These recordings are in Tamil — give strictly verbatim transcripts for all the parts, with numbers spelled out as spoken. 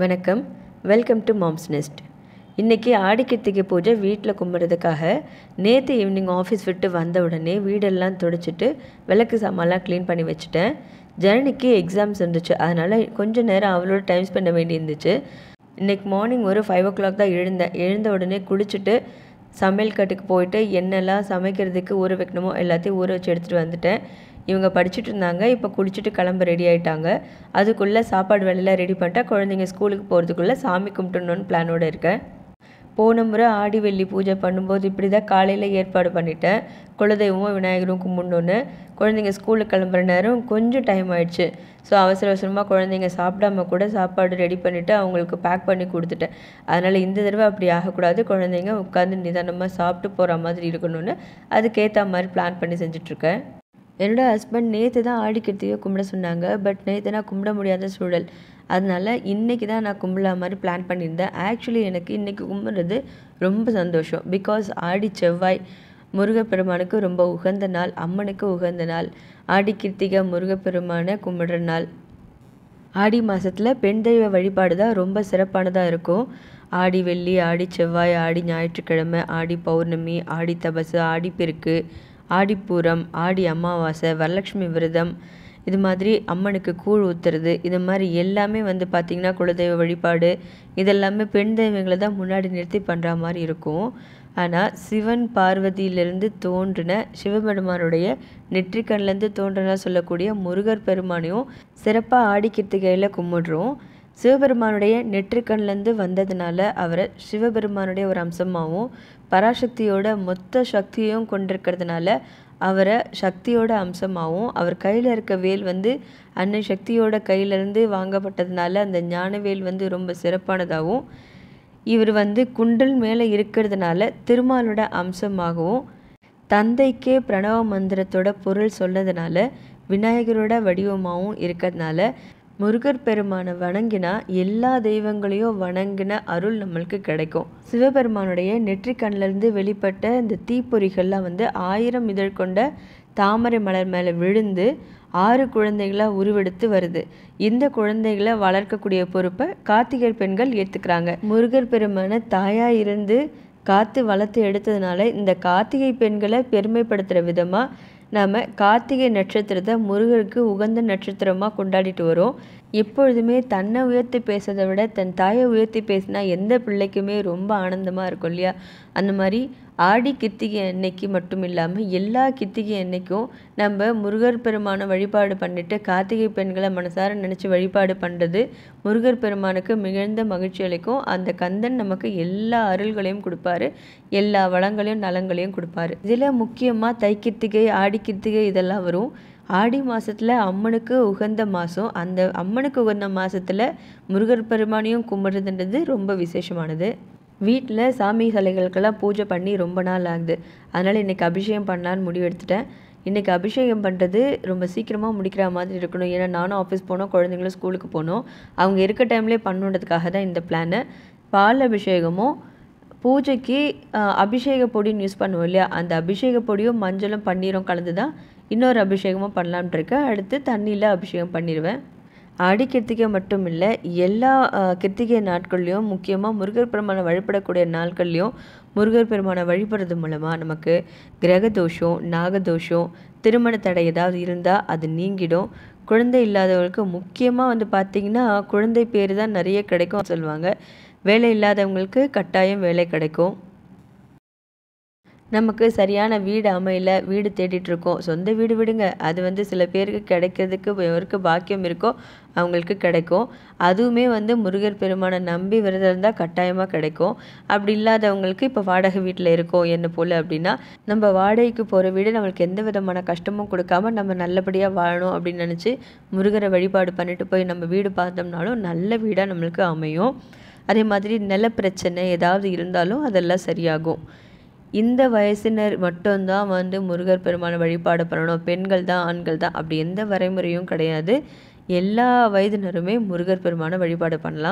வணக்கம். Welcome to mom's nest. இன்றைக்கி ஆடி கிருத்திகை பூஜை வீட்டில் கும்பிட்றதுக்காக நேற்று ஈவினிங் ஆஃபீஸ் விட்டு வந்த உடனே வீடெல்லாம் துடைச்சிட்டு விளக்கு சாமான்லாம் க்ளீன் பண்ணி வச்சுட்டேன். ஜனனிக்கு எக்ஸாம்ஸ் இருந்துச்சு, அதனால் கொஞ்சம் நேரம் அவளோட டைம் ஸ்பெண்ட் பண்ண வேண்டி இருந்துச்சு. இன்றைக்கி மார்னிங் ஒரு ஃபைவ் ஓ கிளாக் தான் எழுந்தேன். எழுந்த உடனே குளிச்சுட்டு சமையல் கட்டுக்கு போயிட்டு என்னெல்லாம் சமைக்கிறதுக்கு ஊற வைக்கணுமோ எல்லாத்தையும் ஊற வச்சு எடுத்துகிட்டு வந்துட்டேன். இவங்க படிச்சுட்டு இருந்தாங்க, இப்போ குளிச்சுட்டு கிளம்ப ரெடி ஆகிட்டாங்க. அதுக்குள்ளே சாப்பாடு வேலையெல்லாம் ரெடி பண்ணிட்டா குழந்தைங்க ஸ்கூலுக்கு போகிறதுக்குள்ளே சாமி கும்பிட்டுணுன்னு பிளானோடு இருக்கேன். போன முறை ஆடி வெள்ளி பூஜை பண்ணும்போது இப்படி தான் காலையில் ஏற்பாடு பண்ணிட்டேன். குலதெய்வமும் விநாயகரும் கும்பிடணுன்னு. குழந்தைங்க ஸ்கூலுக்கு கிளம்புற நேரம் கொஞ்சம் டைம் ஆயிடுச்சு. ஸோ அவசர அவசரமாக குழந்தைங்க சாப்பிடாம கூட சாப்பாடு ரெடி பண்ணிவிட்டு அவங்களுக்கு பேக் பண்ணி கொடுத்துட்டேன். அதனால் இந்த தடவை அப்படி ஆகக்கூடாது, குழந்தைங்க உட்காந்து நிதானமாக சாப்பிட்டு போகிற மாதிரி இருக்கணும்னு அதுக்கேற்ற மாதிரி பிளான் பண்ணி செஞ்சிட்ருக்கேன். என்னோடய ஹஸ்பண்ட் நேற்று தான் ஆடி கிருத்திகை கும்பிட சொன்னாங்க. பட் நேற்று நான் கும்பிட முடியாத சூழல், அதனால் இன்றைக்கி தான் நான் கும்பிடலாம் மாதிரி பிளான் பண்ணியிருந்தேன். ஆக்சுவலி எனக்கு இன்றைக்கி கும்பிட்றது ரொம்ப சந்தோஷம். பிகாஸ் ஆடி செவ்வாய் முருகப்பெருமானுக்கு ரொம்ப உகந்த நாள், அம்மனுக்கு உகந்த நாள். ஆடி கிருத்திகை முருகப்பெருமானை கும்பிடுற நாள். ஆடி மாதத்தில் பெண் தெய்வ வழிபாடு தான் ரொம்ப சிறப்பானதாக இருக்கும். ஆடி வெள்ளி, ஆடி செவ்வாய், ஆடி ஞாயிற்றுக்கிழமை, ஆடி பௌர்ணமி, ஆடி தபசு, ஆடிப்பெருக்கு, ஆடிப்பூரம், ஆடி அமாவாசை, வரலட்சுமி விரதம், இது மாதிரி அம்மனுக்கு கூழ் ஊற்றுறது, இது மாதிரி எல்லாமே வந்து பார்த்திங்கன்னா குலதெய்வ வழிபாடு இதெல்லாமே பெண் தெய்வங்களை தான் முன்னாடி நிறுத்தி பண்ணுற மாதிரி இருக்கும். ஆனால் சிவன் பார்வதியிலேருந்து தோன்றின சிவபெருமானுடைய நெற்றிக்கண்லேருந்து தோன்றினா சொல்லக்கூடிய முருகர் பெருமானையும் சிறப்பாக ஆடி கிருத்திகையில் கும்பிடுறோம். சிவபெருமானுடைய நெற்றிக்கண்லேருந்து வந்ததுனால அவரை சிவபெருமானுடைய ஒரு அம்சமாகவும், பராசக்தியோட மொத்த சக்தியும் கொண்டிருக்கிறதுனால அவரை சக்தியோட அம்சமாகவும், அவர் கையில் இருக்க வேல் வந்து அன்னை சக்தியோட கையிலேருந்து வாங்கப்பட்டதுனால அந்த ஞானவேல் வந்து ரொம்ப சிறப்பானதாகவும், இவர் வந்து குண்டல் மேலே இருக்கிறதுனால திருமாலோட அம்சமாகவும், தந்தைக்கே பிரணவ மந்திரத்தோட பொருள் சொன்னதுனால விநாயகரோட வடிவமாகவும் இருக்கிறதுனால முருகர் பெருமானை வணங்கினா எல்லா தெய்வங்களையும் வணங்கின அருள் நம்மளுக்கு கிடைக்கும். சிவபெருமானுடைய நெற்றி கண்ணிலேருந்து வெளிப்பட்ட இந்த தீப்பொறிகள்லாம் வந்து ஆயிரம் இதழ் கொண்ட தாமரை மலர் மேலே விழுந்து ஆறு குழந்தைகளாக உருவெடுத்து வருது. இந்த குழந்தைகளை வளர்க்கக்கூடிய பொறுப்பை கார்த்திகை பெண்கள் ஏற்றுக்கிறாங்க. முருகர் பெருமானை தாயாக இருந்து காத்து வளர்த்து எடுத்ததுனால இந்த கார்த்திகை பெண்களை பெருமைப்படுத்துகிற விதமாக நாம் கார்த்திகை நட்சத்திரத்தை முருகருக்கு உகந்த நட்சத்திரமாக கொண்டாடிட்டு வரோம். எப்பொழுதுமே தன்னை உயர்த்தி பேசுறதை விட தன் தாயை உயர்த்தி பேசினா எந்த பிள்ளைக்குமே ரொம்ப ஆனந்தமாக இருக்கும் இல்லையா? அந்த மாதிரி ஆடி கிருத்திகை அன்னைக்கு மட்டும் இல்லாமல் எல்லா கிருத்திகை அன்னைக்கும் நம்ம முருகர் பெருமானை வழிபாடு பண்ணிட்டு கார்த்திகை பெண்களை மனசார நினச்சி வழிபாடு பண்ணுறது முருகர் பெருமானுக்கு மிகுந்த மகிழ்ச்சி அளிக்கும். அந்த கந்தன் நமக்கு எல்லா அருள்களையும் கொடுப்பாரு, எல்லா வளங்களையும் நலங்களையும் கொடுப்பாரு. இதில் முக்கியமாக தை கிருத்திகை, ஆடி கிருத்திகை இதெல்லாம் வரும். ஆடி மாதத்தில் அம்மனுக்கு உகந்த மாதம். அந்த அம்மனுக்கு உகந்த மாதத்தில் முருகர் பெருமானையும் கும்பிட்றதுன்றது ரொம்ப விசேஷமானது. வீட்டில் சாமி சிலைகளுக்கெல்லாம் பூஜை பண்ணி ரொம்ப நாள் ஆகுது. அதனால் இன்றைக்கி அபிஷேகம் பண்ணலான்னு முடிவு எடுத்துட்டேன். இன்றைக்கி அபிஷேகம் பண்ணுறது ரொம்ப சீக்கிரமாக முடிக்கிற மாதிரி இருக்கணும். ஏன்னா நானும் ஆஃபீஸ் போனோம், குழந்தைங்களும் ஸ்கூலுக்கு போனோம். அவங்க இருக்க டைம்லேயே பண்ணுன்றதுக்காக தான் இந்த பிளானு. பால் அபிஷேகமும் பூஜைக்கு அபிஷேக பொடின்னு யூஸ் பண்ணுவோம் இல்லையா, அந்த அபிஷேக பொடியும் மஞ்சளும் பன்னீரும் கலந்து தான் இன்னொரு அபிஷேகமும் பண்ணலாம்னு இருக்கேன். அடுத்து தண்ணியில் அபிஷேகம் பண்ணிடுவேன். ஆடி கிருத்திகை மட்டும் இல்லை, எல்லா கிருத்திகை நாட்கள்லையும் முக்கியமாக முருகர் பெருமானை வழிபடக்கூடிய நாட்கள்லையும் முருகர் பெருமானை வழிபடுறது மூலமாக நமக்கு கிரகதோஷம், நாகதோஷம், திருமண தடை ஏதாவது இருந்தால் அது நீங்கிடும். குழந்தை இல்லாதவங்களுக்கு முக்கியமாக வந்து பார்த்திங்கன்னா குழந்தை பேர் தான் நிறைய கிடைக்கும் சொல்லுவாங்க. வேலை இல்லாதவங்களுக்கு கட்டாயம் வேலை கிடைக்கும். நமக்கு சரியான வீடு அமையல, வீடு தேடிட்டுருக்கோம். சொந்த வீடு விடுங்க, அது வந்து சில பேருக்கு கிடைக்கிறதுக்கு எவருக்கு பாக்கியம் இருக்கோ அவங்களுக்கு கிடைக்கும். அதுவுமே வந்து முருகர் பெருமானை நம்பி விரதம் இருந்தால் கட்டாயமாக கிடைக்கும். அப்படி இல்லாதவங்களுக்கு இப்போ வாடகை வீட்டில் இருக்கோம் என்ன போல் அப்படின்னா, நம்ம வாடகைக்கு போகிற வீடு நம்மளுக்கு எந்த விதமான கஷ்டமும் கொடுக்காம நம்ம நல்லபடியாக வாழணும் அப்படின்னு நினச்சி முருகரை வழிபாடு பண்ணிட்டு போய் நம்ம வீடு பார்த்தோம்னாலும் நல்ல வீடாக நம்மளுக்கு அமையும். அதே மாதிரி நில பிரச்சனை ஏதாவது இருந்தாலும் அதெல்லாம் சரியாகும். இந்த வயசினர் மட்டும்தான் வந்து முருகர் பெருமானை வழிபாடு பண்ணணும், பெண்கள் தான் ஆண்கள் தான் அப்படி எந்த வரைமுறையும் கிடையாது. எல்லா வயதினருமே முருகர் பெருமானை வழிபாடு பண்ணலாம்.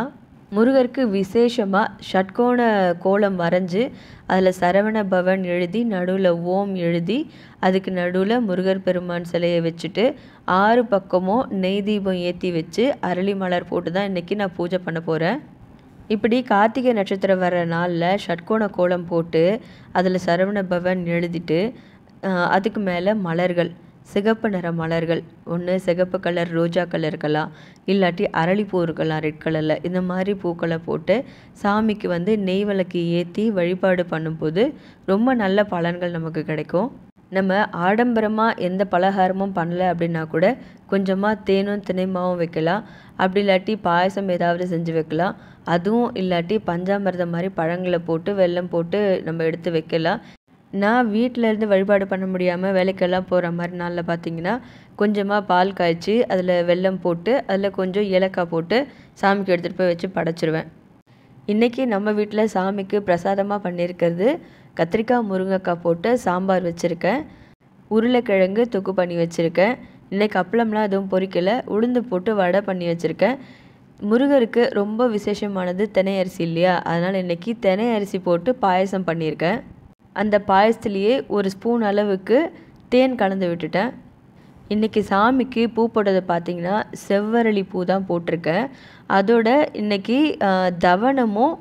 முருகருக்கு விசேஷமாக ஷட்கோண கோலம் வரைஞ்சி அதில் சரவண பவன் எழுதி நடுவில் ஓம் எழுதி அதுக்கு நடுவில் முருகர் பெருமான் சிலையை வச்சுட்டு ஆறு பக்கமும் நெய் தீபம் ஏற்றி வச்சு அரளி மலர் போட்டு தான் இன்றைக்கி நான் பூஜை பண்ண போகிறேன். இப்படி கார்த்திகை நட்சத்திரம் வர நாளில் ஷட்கோண கோலம் போட்டு அதில் சரவண பவன் எழுதிட்டு அதுக்கு மேலே மலர்கள், சிகப்பு நிற மலர்கள், ஒன்று சிகப்பு கலர் ரோஜா கலர் இருக்கலாம், இல்லாட்டி அரளிப்பூ இருக்கலாம் ரெட் கலரில், இந்த மாதிரி பூக்களை போட்டு சாமிக்கு வந்து நெய் விளக்கு ஏற்றி வழிபாடு பண்ணும்போது ரொம்ப நல்ல பலன்கள் நமக்கு கிடைக்கும். நம்ம ஆடம்பரமாக எந்த பலகாரமும் பண்ணலை அப்படின்னா கூட கொஞ்சமாக தேனும் தினைமாவும் வைக்கலாம். அப்படி இல்லாட்டி பாயசம் ஏதாவது செஞ்சு வைக்கலாம். அதுவும் இல்லாட்டி பஞ்சாமிர்தம் மாதிரி பழங்களை போட்டு வெல்லம் போட்டு நம்ம எடுத்து வைக்கலாம். நான் வீட்டிலேருந்து வழிபாடு பண்ண முடியாமல் வேலைக்கெல்லாம் போகிற மாதிரி நாளில் பார்த்திங்கன்னா கொஞ்சமாக பால் காய்ச்சி அதில் வெல்லம் போட்டு அதில் கொஞ்சம் ஏலக்காய் போட்டு சாமிக்கு எடுத்துகிட்டு போய் வச்சு படைச்சிருவேன். இன்றைக்கி நம்ம வீட்டில் சாமிக்கு பிரசாதமாக பண்ணியிருக்கிறது கத்திரிக்காய் முருங்கைக்காய் போட்டு சாம்பார் வச்சுருக்கேன். உருளைக்கிழங்கு தொக்கு பண்ணி வச்சுருக்கேன். இன்றைக்கி அப்பளம்லாம் எதுவும் பொரிக்கலை, உளுந்து போட்டு வடை பண்ணி வச்சுருக்கேன். முருகருக்கு ரொம்ப விசேஷமானது தினை அரிசி இல்லையா, அதனால் இன்றைக்கி தினை அரிசி போட்டு பாயசம் பண்ணியிருக்கேன். அந்த பாயசத்துலேயே ஒரு ஸ்பூன் அளவுக்கு தேன் கலந்து விட்டுட்டேன். இன்றைக்கி சாமிக்கு பூ போட்டதை பார்த்திங்கன்னா செவ்வரளி பூ தான் போட்டிருக்கேன். அதோட இன்றைக்கி தவனமும்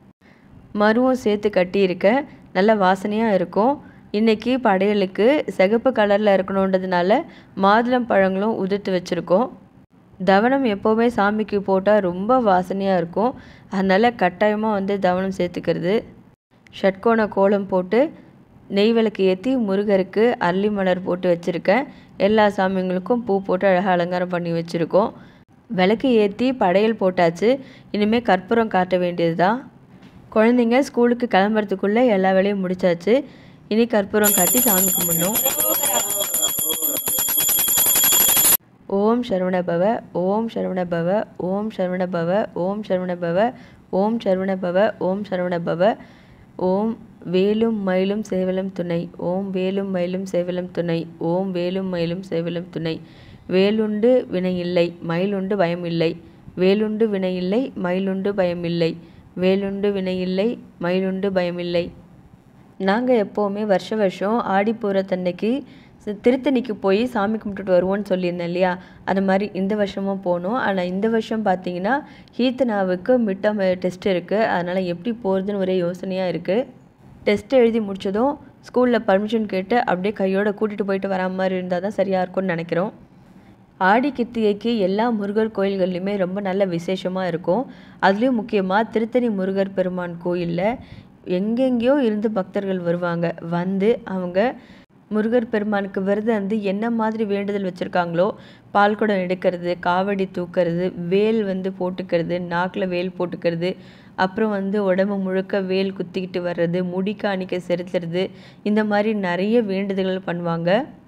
மருவும் சேர்த்து கட்டியிருக்கேன். நல்ல வாசனையாக இருக்கும். இன்றைக்கி படையலுக்கு சிகப்பு கலரில் இருக்கணுன்றதுனால மாதுளம் பழங்களும் உதிர்த்து வச்சுருக்கோம். தவனம் எப்போவுமே சாமிக்கு போட்டால் ரொம்ப வாசனையாக இருக்கும். அதனால் கட்டாயமாக வந்து தவனம் சேர்த்துக்கிறது. ஷட்கோண கோலம் போட்டு நெய் விளக்கு ஏற்றி முருகருக்கு அரளி மலர் போட்டு வச்சுருக்கேன். எல்லா சாமிங்களுக்கும் பூ போட்டு அழகாக அலங்காரம் பண்ணி வச்சுருக்கோம். விளக்கு ஏற்றி படையல் போட்டாச்சு. இனிமேல் கற்பூரம் காட்ட வேண்டியது தான். குழந்தைங்க ஸ்கூலுக்கு கிளம்புறதுக்குள்ளே எல்லா வேலையும் முடிச்சாச்சு. இனி கற்பூரம் காட்டி சாமி கும்பிடணும். ஓம் சரவண பவ, ஓம் சரவண பவ, ஓம் சரவண பவ, ஓம் சரவண பவ, ஓம் சரவண பவ, ஓம் சரவண பவ, ஓம் வேலும் மயிலும் சேவலும் துணை, ஓம் வேலும் மயிலும் சேவலும் துணை, ஓம் வேலும் மயிலும் சேவலும் துணை, வேலுண்டு வினையில்லை மயிலுண்டு பயமில்லை, வேலுண்டு வினையில்லை மயிலுண்டு பயமில்லை, வேலுண்டு வினையில்லை மயிலுண்டு பயமில்லை. நாங்கள் எப்போவுமே வருஷ வருஷம் ஆடிப்பூரத்தன்னைக்கு திருத்தணிக்கு போய் சாமி கும்பிட்டுட்டு வருவோன்னு சொல்லியிருந்தேன் இல்லையா, அது மாதிரி இந்த வருஷமும் போகணும். ஆனால் இந்த வருஷம் பார்த்திங்கன்னா ஹீத்தனாவுக்கு மிட் டர்ம் டெஸ்ட் இருக்குது. அதனால் எப்படி போகிறதுன்னு ஒரே யோசனையாக இருக்குது. டெஸ்ட் எழுதி முடித்ததும் ஸ்கூலில் பர்மிஷன் கேட்டு அப்படியே கையோடு கூட்டிகிட்டு போயிட்டு வரா மாதிரி இருந்தால் தான் சரியாக இருக்கும்னு நினைக்கிறோம். ஆடி கிருத்திகைக்கு எல்லா முருகர் கோயில்கள்லையுமே ரொம்ப நல்ல விசேஷமாக இருக்கும். அதுலேயும் முக்கியமாக திருத்தணி முருகர் பெருமான் கோயிலில் எங்கெங்கேயோ இருந்து பக்தர்கள் வருவாங்க. வந்து அவங்க முருகர் பெருமானுக்கு விரதம் வந்து என்ன மாதிரி வேண்டுதல் வச்சுருக்காங்களோ, பால் குடம் எடுக்கிறது, காவடி தூக்கிறது, வேல் வந்து போட்டுக்கிறது, நாக்கில் வேல் போட்டுக்கிறது, அப்புறம் வந்து உடம்பு முழுக்க வேல் குத்திக்கிட்டு வர்றது, முடி காணிக்க செலுத்துறது, இந்த மாதிரி நிறைய வேண்டுதல்கள் பண்ணுவாங்க.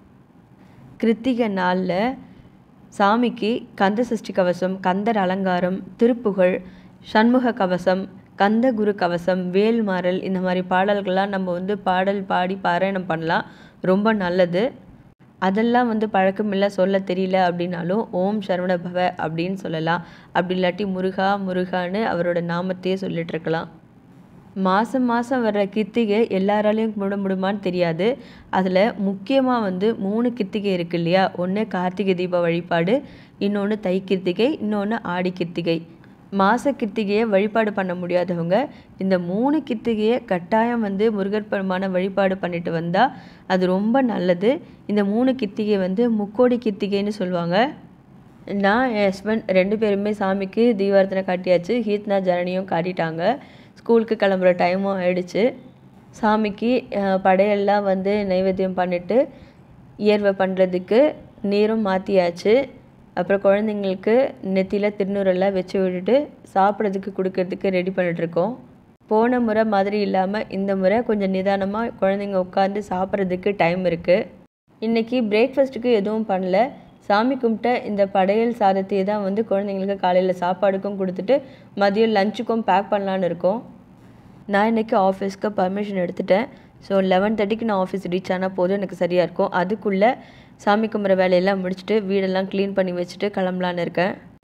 கிருத்திகை நாளில் சாமிக்கு கந்த சஷ்டி கவசம், கந்தர் அலங்காரம், திருப்புகழ், சண்முக கவசம், கந்த குரு கவசம், வேல்மாறல், இந்த மாதிரி பாடல்கள்லாம் நம்ம வந்து பாடல் பாடி பாராயணம் பண்ணலாம். ரொம்ப நல்லது. அதெல்லாம் வந்து பழக்கமில்லை, சொல்ல தெரியல அப்படின்னாலும் ஓம் சரவண பவ அப்படின்னு சொல்லலாம். அப்படி இல்லாட்டி முருகா முருகான்னு அவரோட நாமத்தையே சொல்லிட்டு இருக்கலாம். மாதம் மாதம் வர்ற கிருத்திகை எல்லாராலையும் கும்பிட முடியுமான்னு தெரியாது. அதில் முக்கியமாக வந்து மூணு கிருத்திகை இருக்குது இல்லையா, ஒன்று கார்த்திகை தீப வழிபாடு, இன்னொன்று தை கிருத்திகை, இன்னொன்று ஆடி கிருத்திகை. மாத கிருத்திகையை வழிபாடு பண்ண முடியாதவங்க இந்த மூணு கிருத்திகையை கட்டாயம் வந்து முருகர் பெருமான வழிபாடு பண்ணிட்டு வந்தால் அது ரொம்ப நல்லது. இந்த மூணு கிருத்திகை வந்து முக்கோடி கிருத்திகைன்னு சொல்லுவாங்க. நான் என் ஹஸ்பண்ட் ரெண்டு பேருமே சாமிக்கு தீபாரத்தனை காட்டியாச்சு. ஹீத்னா ஜனனியும் காட்டிட்டாங்க. ஸ்கூலுக்கு கிளம்புற டைமும் ஆயிடுச்சு. சாமிக்கு படையெல்லாம் வந்து நைவேத்தியம் பண்ணிவிட்டு இயர்வை பண்ணுறதுக்கு நீரும் மாற்றியாச்சு. அப்புறம் குழந்தைங்களுக்கு நெத்தியில் திருநூறெல்லாம் வச்சு விட்டுட்டு சாப்பிட்றதுக்கு கொடுக்கறதுக்கு ரெடி பண்ணிகிட்ருக்கோம். போன முறை மாதிரி இல்லாமல் இந்த முறை கொஞ்சம் நிதானமாக குழந்தைங்க உட்காந்து சாப்பிட்றதுக்கு டைம் இருக்குது. இன்றைக்கி பிரேக்ஃபாஸ்ட்டுக்கு எதுவும் பண்ணல. சாமி கும்பிட்ட இந்த படையல் சாதத்தையே தான் வந்து குழந்தைங்களுக்கு காலையில் சாப்பாடுக்கும் கொடுத்துட்டு மதியம் லஞ்சுக்கும் பேக் பண்ணலான்னு இருக்கோம். நான் இன்றைக்கி ஆஃபீஸ்க்கு பர்மிஷன் எடுத்துட்டேன். ஸோ லெவன் தேர்ட்டிக்கு நான் ஆஃபீஸ் ரீச் ஆனால் போதும் எனக்கு சரியாக இருக்கும். அதுக்குள்ளே சாமி கும்பிட்ற வேலையெல்லாம் முடிச்சுட்டு வீடெல்லாம் க்ளீன் பண்ணி வச்சுட்டு கிளம்பலான்னு இருக்கேன்.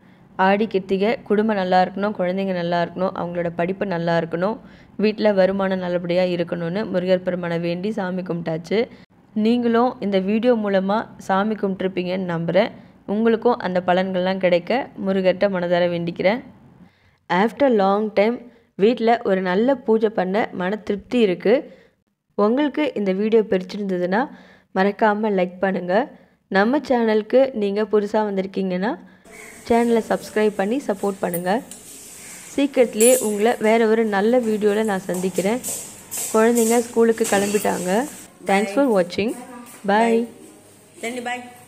ஆடி கிருத்திகை குடும்பம் நல்லா இருக்கணும், குழந்தைங்க நல்லா இருக்கணும், அவங்களோட படிப்பு நல்லா இருக்கணும், வீட்டில் வருமானம் நல்லபடியாக இருக்கணும்னு முருகர் பெருமானை வேண்டி சாமி கும்பிட்டாச்சு. நீங்களும் இந்த வீடியோ மூலமாக சாமி கும்பிட்ருப்பீங்கன்னு நம்புகிறேன். உங்களுக்கும் அந்த பலன்கள்லாம் கிடைக்க முருகர்கிட்ட மனதார வேண்டிக்கிறேன். ஆஃப்டர் லாங் டைம் வீட்டில் ஒரு நல்ல பூஜை பண்ண மன திருப்தி இருக்குது. உங்களுக்கு இந்த வீடியோ பிடிச்சிருந்ததுன்னா மறக்காமல் லைக் பண்ணுங்கள். நம்ம சேனலுக்கு நீங்கள் புதுசாக வந்திருக்கீங்கன்னா சேனலை சப்ஸ்கிரைப் பண்ணி சப்போர்ட் பண்ணுங்கள். சீக்கிரத்துலேயே உங்களை வேறு ஒரு நல்ல வீடியோவில் நான் சந்திக்கிறேன். குழந்தைங்க ஸ்கூலுக்கு கிளம்பிட்டாங்க. தேங்க்ஸ் ஃபார் வாட்சிங். பாய். பாய்.